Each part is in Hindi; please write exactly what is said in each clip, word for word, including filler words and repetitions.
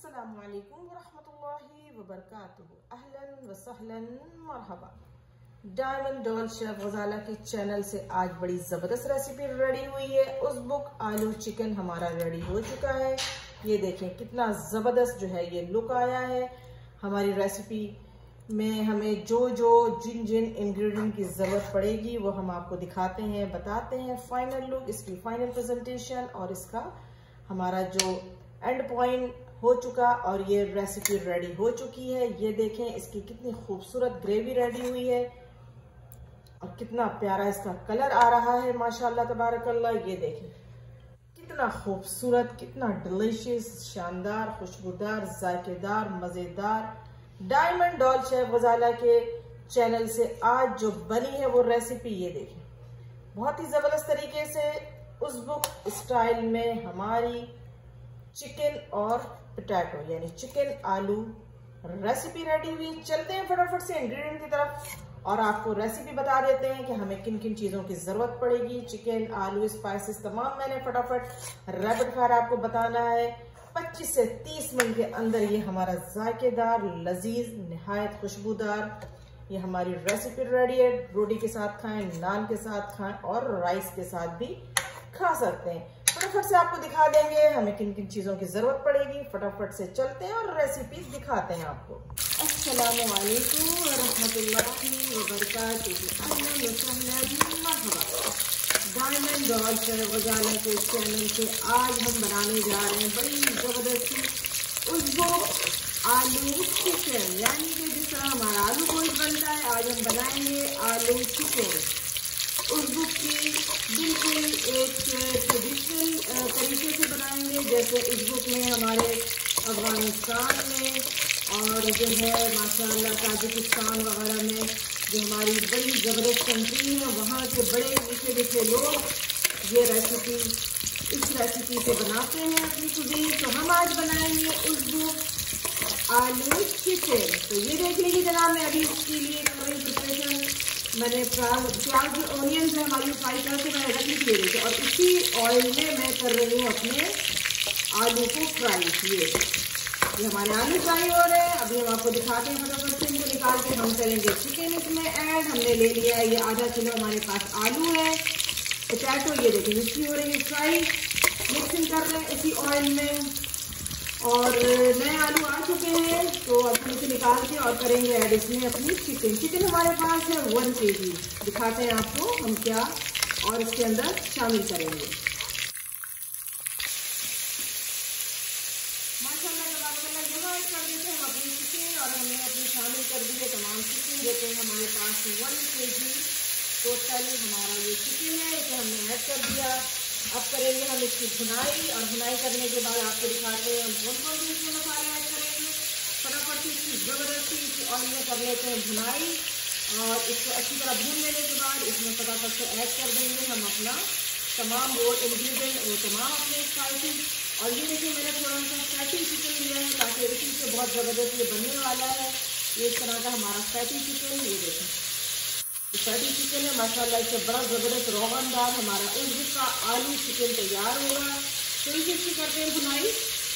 अस्सलामुअलैकुम वरहमतुल्लाहि वबरकातुहू। अहलन व सहलन मरहबा। डायमंड डॉल शेफ गजाला के चैनल से आज बड़ी जबरदस्त रेसिपी रेडी हुई है। उज़्बुक आलू चिकन हमारा रेडी हो चुका है। ये देखें कितना जबरदस्त जो है ये लुक आया है। हमारी रेसिपी में हमें जो जो जिन जिन इंग्रेडिएंट की जरूरत पड़ेगी वो हम आपको दिखाते हैं, बताते हैं। फाइनल लुक, इसकी फाइनल प्रेजेंटेशन और इसका हमारा जो एंड पॉइंट हो चुका और ये रेसिपी रेडी हो चुकी है। ये देखें इसकी कितनी खूबसूरत ग्रेवी रेडी हुई है और कितना प्यारा इसका कलर आ रहा है माशाल्लाह तबारकल्लाह। ये देखें कितना खूबसूरत, कितना डिलीशियस, शानदार, खुशबूदार, जायकेदार, मजेदार। डायमंड डॉल शेफ गजाला के चैनल से आज जो बनी है वो रेसिपी ये देखें, बहुत ही जबरदस्त तरीके से उज़्बुक स्टाइल में हमारी चिकन और पोटैटो यानी चिकन आलू रेसिपी रेडी हुई। चलते हैं फटाफट से इंग्रेडिएंट की तरफ और आपको रेसिपी बता देते हैं कि हमें किन किन चीजों की जरूरत पड़ेगी। चिकन, आलू, स्पाइसेस तमाम मैंने फटाफट रैपिड फायर आपको बताना है। पच्चीस से तीस मिनट के अंदर ये हमारा जायकेदार, लजीज, निहायत खुशबूदार ये हमारी रेसिपी रेडी है। रोटी के साथ खाएं, नान के साथ खाएं और राइस के साथ भी खा सकते हैं। फटाफट से आपको दिखा देंगे हमें किन किन चीजों की जरूरत पड़ेगी। फटाफट से चलते हैं और रेसिपीज दिखाते हैं आपको। अस्सलामु अलैकुम व रहमतुल्लाहि व बरकातुहू। डायमंड डॉल शेफ गजाला के चैनल से आज हम बनाने जा रहे हैं बड़ी जबरदस्ती उज़्बुक आलू चिकन, यानी कि जिस तरह हमारा आलू गोश्त बनता है आज हम बनाएंगे आलू चिकन। उज़्बुक की बिल्कुल एक ट्रेडिशनल तरीके से बनाएंगे, जैसे उज़्बुक में हमारे अफगानिस्तान में और जो है माशाल्लाह ताजिकिस्तान वगैरह में जो हमारी बड़ी ज़बरदस्त कंट्री है वहाँ के बड़े मीठे मीठे लोग ये रेसिपी इस रेसिपी से बनाते हैं अपनी कुजीन। तो हम आज बनाएंगे उज़्बुक आलू चिकन। तो ये देख लीजिए जनाब, मैं अभी इसके लिए कर रही प्रिपरेशन। मैंने प्याज ऑनियन है हमारी फ्राई करके मैंने रख लिए थे और इसी ऑयल में मैं कर रही हूँ अपने आलू को फ्राई। ये ये हमारे आलू फ्राई हो रहे हैं। अभी हम आपको दिखाते हैं फटाफट से इनको निकाल के हम करेंगे चिकन इसमें ऐड। हमने ले लिया है ये आधा किलो हमारे पास आलू है। पोटैटो ये देखिए इसकी हो रही है फ्राई, मिक्सिंग कर रहे हैं इसी ऑयल में और नए आलू आ चुके हैं। तो अब हम इसे निकाल के और करेंगे ऐड इसमें अपनी चिकन। चिकन हमारे पास है वन के जी। दिखाते हैं आपको हम क्या और इसके अंदर शामिल करेंगे। माशाल्लाह तबारकल्लाह यहाँ ऐड कर देते हैं हम अपनी चिकन और हमने अपनी शामिल कर दी है तमाम चिकन। देते हैं हमारे पास वन के जी टोटल हमारा ये चिकन है, इसे हमने ऐड कर दिया। अब करेंगे हम इसकी भुनाई और भुनाई करने के बाद आपको दिखाते हैं हम कौन कौन से इसमें मसाले ऐड करेंगे। फटाफट से इसकी ज़बरदस्ती इसी ऑयल में कर लेते हैं भुनाई और इसको अच्छी तरह भून लेने के बाद इसमें फटाफट से ऐड कर देंगे हम अपना तमाम वो इंग्रेडिएंट वो तमाम अपने स्पाइसेस। और ये देखिए मैंने थोड़ा सा फैटी चिकन लिया है ताकि इसी से बहुत ज़बरदस्त ये बनने वाला है। ये इस तरह का हमारा फैटी चिकन, ये देखें फैटी चिकन है माशाल्लाह, इससे बड़ा ज़बरदस्त रोगनदार हमारा उज़्बुक का आलू चिकन तैयार होगा। तो इसे इसकी करते हैं भुनाई।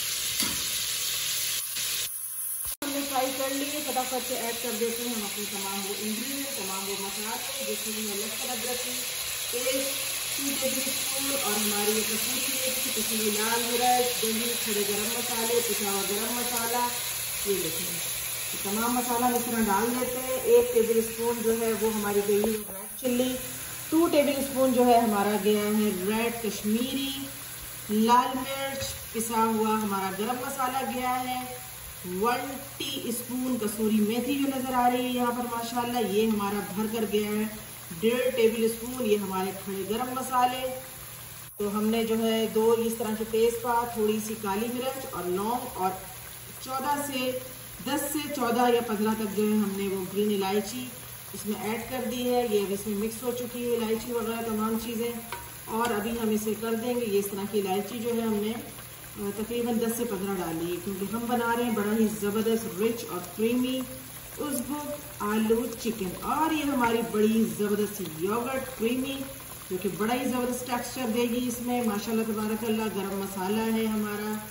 हमने फ्राई कर लिए, फटाफट से ऐड कर देते हैं हम अपने तमाम वो इंग्रेडिएंट, तमाम वो मसाले जिसमें लहसुन अदरक की पेस्ट टू टेबल स्पून और हमारी ये कसूरी मेथी, कसूरी लाल मिर्च, दही, खड़े गरम मसाले, पिसा हुआ गरम मसाला, ये देखें तो तमाम मसाला इस तरह डाल देते हैं। एक टेबल स्पून जो है वो हमारी गई है red chilli, two tablespoon जो है हमारा गया है रेड कश्मीरी लाल मिर्च, पिसा हुआ हमारा गरम मसाला गया है। वन टी स्पून कसूरी मेथी जो नज़र आ रही है यहाँ पर माशाल्लाह, ये हमारा भर कर गया है। डेढ़ टेबल स्पून ये हमारे खड़े गरम मसाले। तो हमने जो है दो इस तरह के तेज़पात, थोड़ी सी काली मिर्च और लौंग और चौदह से दस से चौदह या पंद्रह तक जो है हमने वो ग्रीन इलायची इसमें ऐड कर दी है। ये अब इसमें मिक्स हो चुकी है इलायची वगैरह तमाम चीज़ें और अभी हम इसे कर देंगे। ये इस तरह की इलायची जो है हमने तकरीबन दस से पंद्रह डाली है क्योंकि हम बना रहे हैं बड़ा ही ज़बरदस्त रिच और क्रीमी उज़्बुक आलू चिकन। और ये हमारी बड़ी ज़बरदस्त योगर्ट क्रीमी जो कि बड़ा ही ज़बरदस्त टेक्सचर देगी इसमें माशाल्लाह तबारकल्लाह। गरम मसाला है हमारा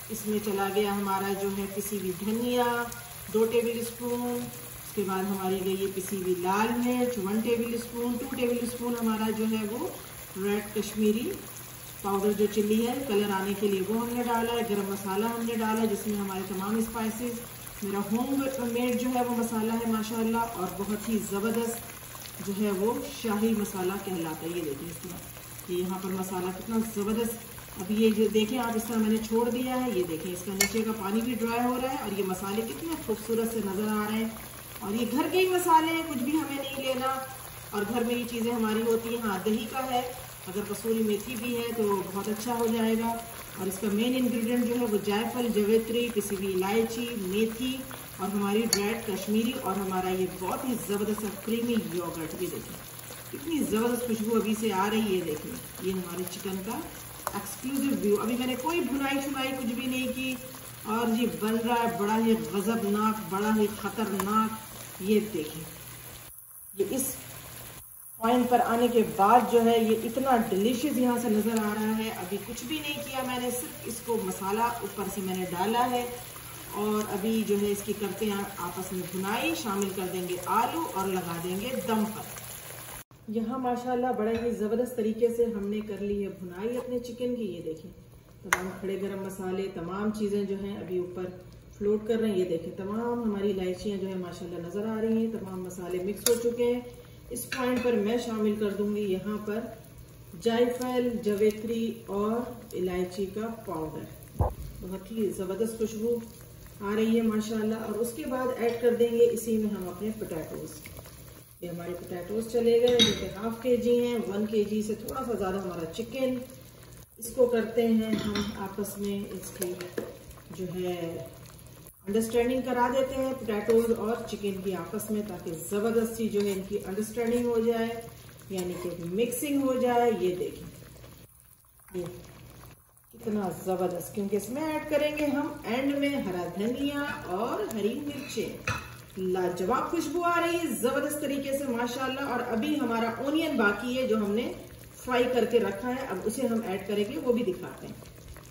इसमें चला गया हमारा जो है पिसी हुई धनिया दो टेबल स्पून। उसके बाद हमारी गई है पिसी हुई लाल मिर्च one tablespoon. Two tablespoon हमारा जो है वो रेड कश्मीरी पाउडर जो चिल्ली है कलर आने के लिए वो हमने डाला है। गरम मसाला हमने डाला है जिसमें हमारे तमाम स्पाइसेस, मेरा होम मेड जो है वो मसाला है माशाल्लाह, और बहुत ही ज़बरदस्त जो है वो शाही मसाला कहलाता है। ये देखिए इसमें ये यहाँ पर मसाला कितना ज़बरदस्त। अब ये जो देखें आप, इस तरह मैंने छोड़ दिया है, ये देखें इसका नीचे का पानी भी ड्राई हो रहा है और ये मसाले कितने खूबसूरत से नज़र आ रहे हैं। और ये घर के ही मसाले हैं, कुछ भी हमें नहीं लेना, और घर में ये चीज़ें हमारी होती हैं। हाँ, दही का है, अगर कसूरी मेथी भी है तो बहुत अच्छा हो जाएगा। और इसका मेन इंग्रेडिएंट जो है वो जायफल, जवेत्री, पिसी हुई इलायची, मेथी और हमारी रेड कश्मीरी और हमारा ये बहुत ही ज़बरदस्त क्रीमी योगर्ट। ये देखें कितनी ज़बरदस्त खुशबू अभी से आ रही है। देखें ये हमारे चिकन का एक्सक्लूसिव व्यू। अभी मैंने कोई भुनाई शुनाई कुछ भी नहीं की और ये बन रहा है बड़ा ही गजबनाक, बड़ा ही खतरनाक। ये देखें ये इस पॉइंट पर आने के बाद जो है ये इतना डिलीशियस यहाँ से नज़र आ रहा है। अभी कुछ भी नहीं किया मैंने, सिर्फ इसको मसाला ऊपर से मैंने डाला है और अभी जो है इसकी करते हैं आपस में भुनाई। शामिल कर देंगे आलू और लगा देंगे दम पर। यहाँ माशाल्लाह बड़ा ही ज़बरदस्त तरीके से हमने कर ली है भुनाई अपने चिकन की। ये देखें तमाम खड़े गरम मसाले, तमाम चीज़ें जो हैं अभी ऊपर फ्लोट कर रहे हैं। ये देखें तमाम हमारी इलायचियाँ जो है माशाल्लाह नज़र आ रही हैं, तमाम मसाले मिक्स हो चुके हैं। इस पॉइंट पर मैं शामिल कर दूंगी यहाँ पर जायफल, जवेत्री और इलायची का पाउडर। बहुत ही ज़बरदस्त खुशबू आ रही है माशाल्लाह। और उसके बाद ऐड कर देंगे इसी में हम अपने पोटैटोज। ये हमारे पोटैटोज चले गए जो कि हाफ के जी हैं, वन के जी से थोड़ा सा ज़्यादा हमारा चिकन। इसको करते हैं हम आपस में इसकी जो है अंडरस्टैंडिंग करा देते हैं पोटैटोज और चिकन की आपस में, ताकि ज़बरदस्त सी जो है इनकी अंडरस्टैंडिंग हो जाए, यानी कि मिक्सिंग हो जाए। ये देखिए ये कितना ज़बरदस्त, क्योंकि इसमें ऐड करेंगे हम एंड में हरा धनिया और हरी मिर्चें। लाजवाब खुशबू आ रही है ज़बरदस्त तरीके से माशाल्लाह। और अभी हमारा ओनियन बाकी है जो हमने फ्राई करके रखा है, अब उसे हम ऐड करेंगे, वो भी दिखाते हैं।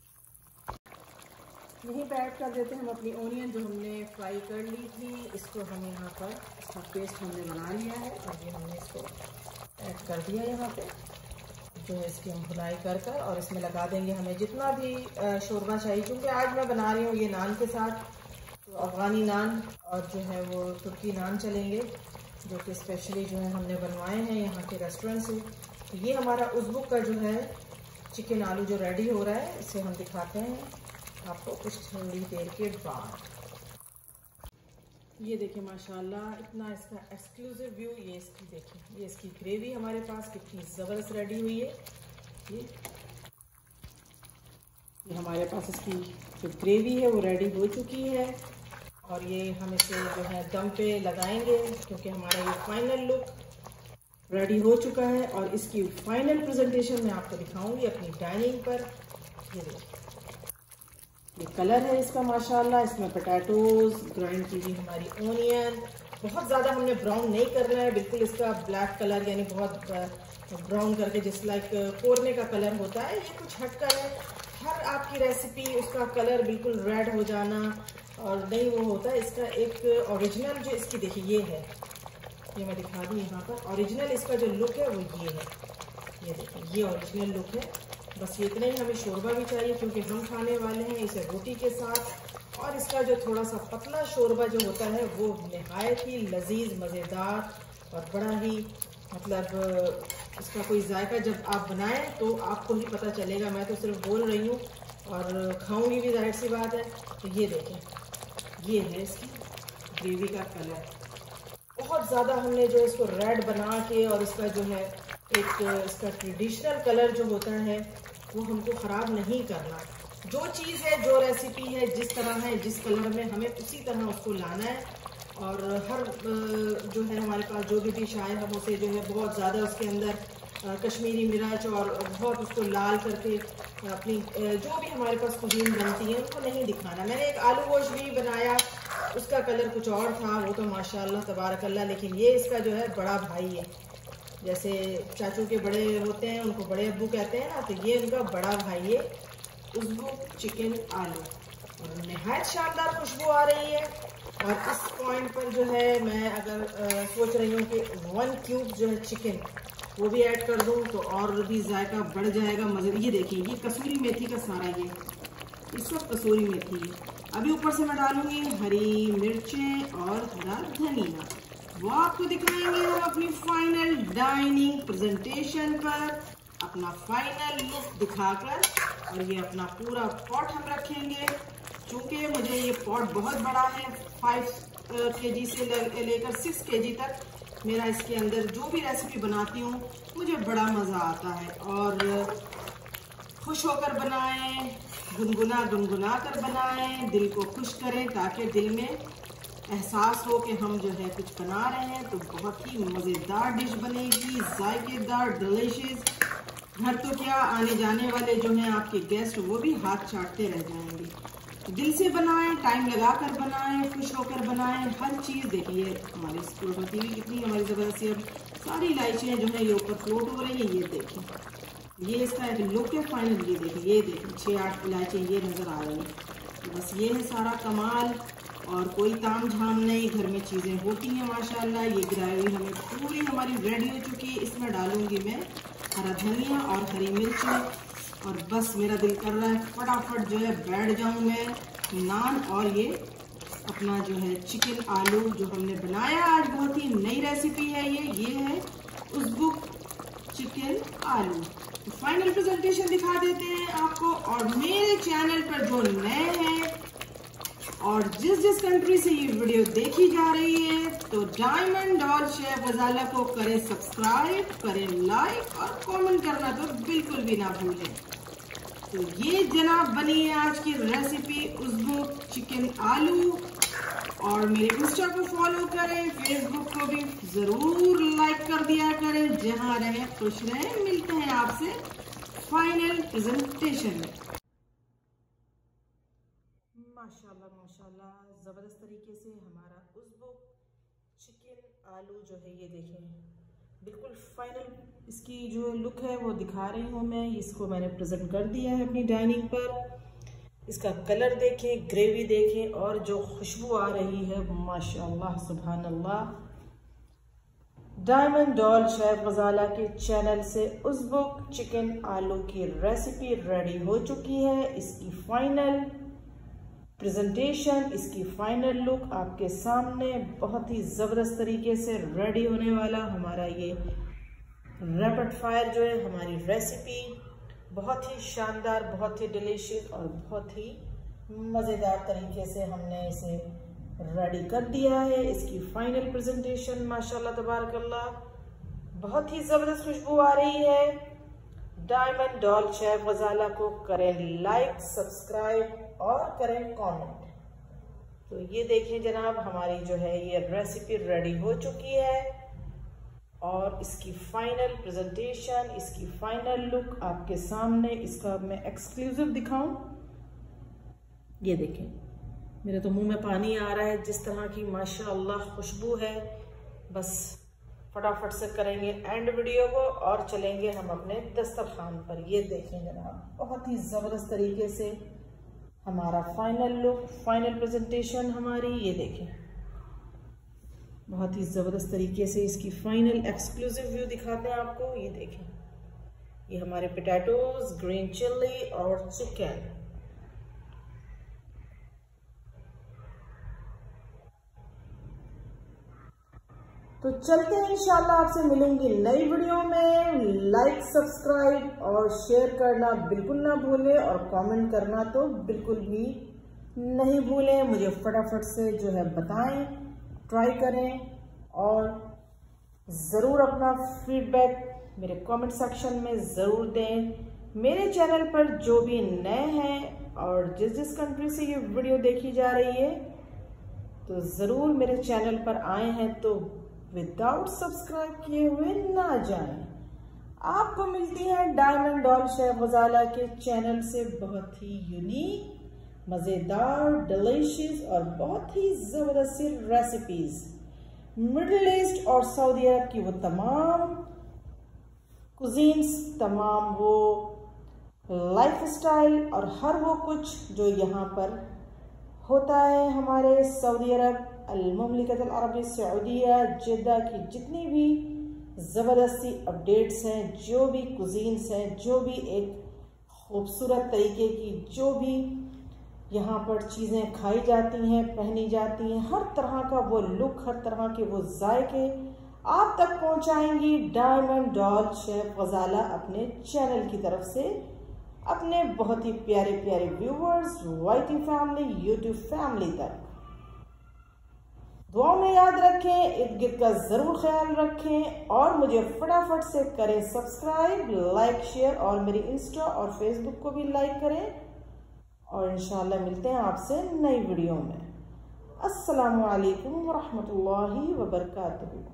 यहीं पर ऐड कर देते हैं हम अपनी ओनियन जो हमने फ्राई कर ली थी। इसको हम यहाँ पर इसका पेस्ट हमने बना लिया है और ये हमने इसको ऐड कर दिया यहाँ पे जो है इसकी हम भुनाई कर कर, और इसमें लगा देंगे हमें जितना भी शोरबा चाहिए। क्योंकि आज मैं बना रही हूँ ये नान के साथ, तो अफ़गानी नान और जो है वो तुर्की नान चलेंगे, जो कि स्पेशली जो है हमने बनवाए हैं यहाँ के रेस्टोरेंट से। तो ये हमारा उज़्बुक का जो है चिकन आलू जो रेडी हो रहा है, इसे हम दिखाते हैं आपको कुछ थोड़ी देर के बाद। ये देखिए माशाल्लाह इतना इसका एक्सक्लूसिव व्यू। ये इसकी देखिए, ये इसकी ग्रेवी हमारे पास कितनी ज़बरदस्त रेडी हुई है। ये ये हमारे पास इसकी जो ग्रेवी है वो रेडी हो चुकी है और ये हम इसे जो है दम पे लगाएंगे, क्योंकि हमारा ये फाइनल लुक रेडी हो चुका है। और इसकी फाइनल प्रेजेंटेशन मैं आपको दिखाऊंगी अपनी डाइनिंग पर। ये देखिए ये कलर है इसका माशाल्लाह। इसमें पोटैटोज, ग्राइंड की हुई हमारी ओनियन, बहुत ज़्यादा हमने ब्राउन नहीं करना है, बिल्कुल इसका ब्लैक कलर यानी बहुत ब्राउन करके जिस लाइक कोरने का कलर होता है, ये कुछ हटकर है। हर आपकी रेसिपी उसका कलर बिल्कुल रेड हो जाना और नहीं वो होता है। इसका एक ओरिजिनल जो इसकी देखिए ये है, ये मैं दिखा दूँ यहाँ पर। ओरिजिनल इसका जो लुक है वो ये है, ये देखिए ये ओरिजिनल लुक है। बस ये इतना ही हमें शोरबा भी चाहिए, क्योंकि हम खाने वाले हैं इसे रोटी के साथ। और इसका जो थोड़ा सा पतला शोरबा जो होता है वो नहायत ही लजीज, मज़ेदार और बड़ा ही मतलब इसका कोई जायका जब आप बनाएं तो आपको ही पता चलेगा। मैं तो सिर्फ बोल रही हूँ और खाऊंगी भी, जाहिर सी बात है। तो ये देखें ये है इसकी ग्रेवी का कलर। बहुत ज़्यादा हमने जो इसको रेड बना के और इसका जो है एक इसका ट्रेडिशनल कलर जो होता है वो हमको ख़राब नहीं करना। जो चीज़ है, जो रेसिपी है, जिस तरह है, जिस कलर में, हमें उसी तरह उसको लाना है। और हर जो है हमारे पास जो भी डिश आए हम उसे जो है बहुत ज़्यादा उसके अंदर कश्मीरी मिर्च और बहुत उसको लाल करके अपनी जो भी हमारे पास कुजीन बनती है उनको नहीं दिखाना। मैंने एक आलू गोश्त भी बनाया, उसका कलर कुछ और था, वो तो माशाल्लाह तबारकल्ला। लेकिन ये इसका जो है बड़ा भाई है, जैसे चाचू के बड़े होते हैं उनको बड़े अब्बू कहते हैं ना, तो ये इनका बड़ा भाई है उज़्बुक चिकन आलू। और नहायत शानदार खुशबू आ रही है। और इस पॉइंट पर जो है मैं अगर आ, सोच रही हूँ कि वन क्यूब जो है चिकन वो भी ऐड कर दूँ तो और भी जायका बढ़ जाएगा, मजे। ये देखिए, ये कसूरी मेथी का सारा, ये ये सब कसूरी मेथी है। अभी ऊपर से मैं डालूंगी हरी मिर्चें और हरा धनिया। वो आपको दिखाएंगे हम अपनी फाइनल डाइनिंग प्रेजेंटेशन पर, अपना फाइनल लुक दिखाकर। और ये अपना पूरा पॉट हम रखेंगे, चूंकि मुझे ये पॉट बहुत बड़ा है, फाइव के जी से लेकर सिक्स के जी तक मेरा इसके अंदर जो भी रेसिपी बनाती हूँ मुझे बड़ा मज़ा आता है। और खुश होकर बनाएं, गुनगुना गुनगुना कर बनाएं, दिल को खुश करें, ताकि दिल में एहसास हो कि हम जो है कुछ बना रहे हैं तो बहुत ही मज़ेदार डिश बनेगी, जायकेदार, डिलीशियस। घर तो क्या, आने जाने वाले जो हैं आपके गेस्ट वो भी हाथ चाटते रह जाएंगे। दिल से बनाएं, टाइम लगाकर बनाएं, खुश होकर बनाएं, हर चीज़। देखिए हमारी स्कूल टीवी कितनी हमारी ज़बरदस्ती, अब सारी इलायचियाँ जो है ये ऊपर फ्लोट हो रही है। ये देखिए, ये इसका एक लुक है फाइनल। ये देखिए, ये देखिए छः आठ इलायचियाँ ये नज़र आ रही हैं। बस ये है सारा कमाल, और कोई ताम झाम नहीं, घर में चीज़ें होती हैं माशाल्लाह। ये ग्रेवी हमें पूरी हमारी रेडी हो चुकी है। इसमें डालूंगी मैं हरा धनिया और हरी मिर्च। और बस मेरा दिल कर रहा है फटाफट जो है बैठ जाऊं मैं नान और ये अपना जो है चिकन आलू जो हमने बनाया आज, बहुत ही नई रेसिपी है ये ये है उसबुक चिकन आलू। तो फाइनल प्रेजेंटेशन दिखा देते हैं आपको। और मेरे चैनल पर जो नए हैं और जिस जिस कंट्री से ये वीडियो देखी जा रही है, तो डायमंड डॉल शेफ गजाला को करें सब्सक्राइब, करें लाइक और कमेंट करना तो बिल्कुल भी ना भूलें। तो ये जनाब बनी है आज की रेसिपी उसबुक चिकन आलू। और मेरे इंस्टा को फॉलो करें, फेसबुक को भी जरूर लाइक कर दिया करें। जहां रहें खुश रहें। मिलते हैं आपसे फाइनल प्रेजेंटेशन में। माशाल्लाह माशाल्लाह, ज़बरदस्त तरीके से हमारा उसबुक चिकन आलू जो है ये देखें, बिल्कुल फाइनल इसकी जो लुक है वो दिखा रही हूँ मैं। इसको मैंने प्रेजेंट कर दिया है अपनी डाइनिंग पर। इसका कलर देखें, ग्रेवी देखें, और जो खुशबू आ रही है माशाल्लाह सुभान अल्लाह। डायमंड डॉल शेफ गजाला के चैनल से उसबुक चिकन आलू की रेसिपी रेडी हो चुकी है। इसकी फाइनल प्रेजेंटेशन, इसकी फाइनल लुक आपके सामने बहुत ही ज़बरदस्त तरीके से रेडी होने वाला हमारा ये रैपिड फायर जो है हमारी रेसिपी, बहुत ही शानदार, बहुत ही डिलीशियस और बहुत ही मज़ेदार तरीके से हमने इसे रेडी कर दिया है। इसकी फाइनल प्रेजेंटेशन माशाल्लाह तबारक अल्लाह, बहुत ही ज़बरदस्त खुशबू आ रही है। डायमंड डॉल शेफ गजाला को करें लाइक, सब्सक्राइब और करें कमेंट। तो ये देखें जनाब, हमारी जो है ये रेसिपी रेडी हो चुकी है। और इसकी फाइनल प्रेजेंटेशन, इसकी फाइनल लुक आपके सामने। इसका मैं एक्सक्लूसिव दिखाऊं, ये देखें, मेरे तो मुंह में पानी आ रहा है जिस तरह की माशाअल्लाह खुशबू है। बस फटाफट से करेंगे एंड वीडियो को और चलेंगे हम अपने दस्तरखान पर। ये देखें जनाब, बहुत ही ज़बरदस्त तरीके से हमारा फाइनल लुक, फाइनल प्रेजेंटेशन हमारी, ये देखें, बहुत ही ज़बरदस्त तरीके से इसकी फाइनल एक्सक्लूसिव व्यू दिखाते हैं आपको। ये देखें, ये हमारे पोटैटोज, ग्रीन चिल्ली और चिकन। तो चलते हैं, इंशाल्लाह आपसे मिलूंगी नई वीडियो में। लाइक, सब्सक्राइब और शेयर करना बिल्कुल ना भूलें, और कमेंट करना तो बिल्कुल भी नहीं भूलें। मुझे फटाफट से जो है बताएं, ट्राई करें, और ज़रूर अपना फीडबैक मेरे कमेंट सेक्शन में ज़रूर दें। मेरे चैनल पर जो भी नए हैं और जिस जिस कंट्री से ये वीडियो देखी जा रही है, तो ज़रूर मेरे चैनल पर आए हैं तो विदाउट सब्सक्राइब किए हुए ना जाएं। आपको मिलती है डायमंड डॉल शेफ गजाला के चैनल से बहुत ही यूनिक, मज़ेदार, डिलीशियस और बहुत ही ज़बरदस्त रेसिपीज। मिडिल ईस्ट और सऊदी अरब की वो तमाम कुजीन्स, तमाम वो लाइफ स्टाइल और हर वो कुछ जो यहाँ पर होता है हमारे सऊदी अरब अल-मुमलिकत अल-अरबिया सऊदिया जिद्दा की जितनी भी ज़बरदस्ती अपडेट्स हैं, जो भी कुजीन्स हैं, जो भी एक खूबसूरत तरीके की जो भी यहाँ पर चीज़ें खाई जाती हैं, पहनी जाती हैं, हर तरह का वो लुक, हर तरह के वो जायके आप तक पहुँचाएंगी डायमंड डॉल शेफ गजाला अपने चैनल की तरफ से अपने बहुत ही प्यारे प्यारे viewers, YT family, YouTube family तक। दुआओं में याद रखें, इर्द गिर्द का जरूर ख्याल रखें और मुझे फटाफट से करें सब्सक्राइब, लाइक, शेयर और मेरी इंस्टा और फेसबुक को भी लाइक करें और इंशाल्लाह मिलते हैं आपसे नई वीडियो में। अस्सलामु अलैकुम वरहमतुल्लाहि वबरकातुहू।